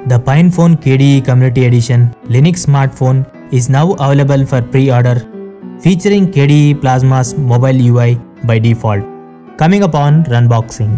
The PinePhone KDE Community Edition Linux smartphone is now available for pre-order, featuring KDE Plasma's mobile UI by default. Coming up on Runboxing.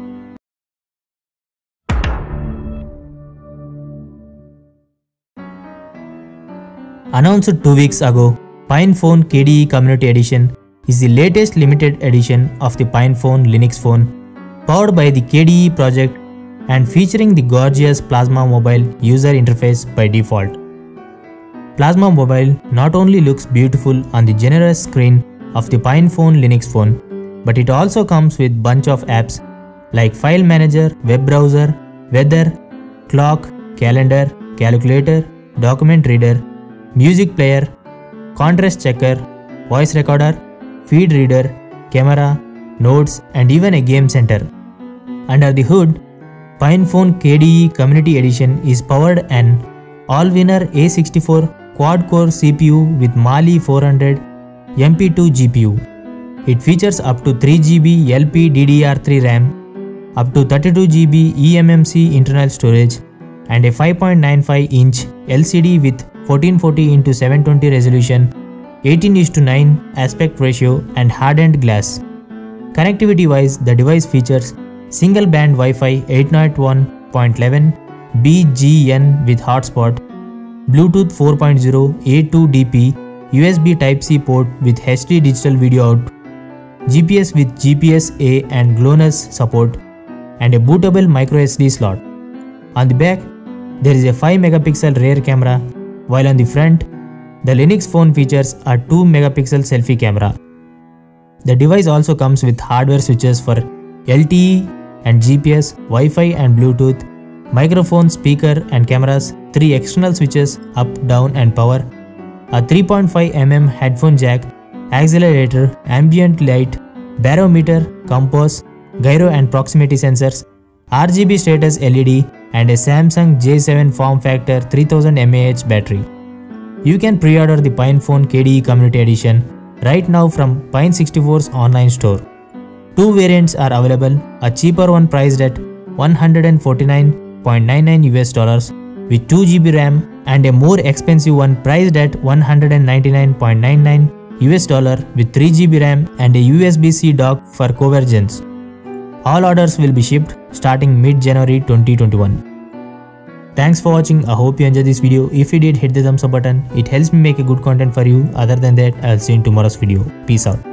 Announced 2 weeks ago, PinePhone KDE Community Edition is the latest limited edition of the PinePhone Linux phone, powered by the KDE project and featuring the gorgeous Plasma Mobile user interface by default. Plasma Mobile not only looks beautiful on the generous screen of the PinePhone Linux phone, but it also comes with bunch of apps like File Manager, Web Browser, Weather, Clock, Calendar, Calculator, Document Reader, Music Player, Contrast Checker, Voice Recorder, Feed Reader, Camera, Notes, and even a Game Center. Under the hood, PinePhone KDE Community Edition is powered an all-winner A64 quad-core CPU with Mali 400 MP2 GPU. It features up to 3GB LPDDR3 RAM, up to 32GB eMMC internal storage, and a 5.95-inch LCD with 1440x720 resolution, 18:9 aspect ratio, and hardened glass. Connectivity-wise, the device features single-band Wi-Fi 802.11 BGN with hotspot, Bluetooth 4.0 A2DP, USB Type-C port with HD digital video out, GPS with GPS-A and GLONASS support, and a bootable microSD slot. On the back, there is a 5-megapixel rear camera, while on the front, the Linux phone features a 2-megapixel selfie camera. The device also comes with hardware switches for LTE and GPS, Wi-Fi and Bluetooth, microphone, speaker and cameras, 3 external switches up, down and power, a 3.5mm headphone jack, accelerator, ambient light, barometer, compass, gyro and proximity sensors, RGB status LED, and a Samsung J7 form factor 3000 mAh battery. You can pre-order the PinePhone KDE Community Edition right now from Pine64's online store. 2 variants are available, a cheaper one priced at $149.99 with 2GB RAM, and a more expensive one priced at $199.99 with 3GB RAM and a USB-C dock for convergence. All orders will be shipped starting mid-January 2021. Thanks for watching. I hope you enjoyed this video. If you did, hit the thumbs up button. It helps me make a good content for you. Other than that, I'll see you in tomorrow's video. Peace out.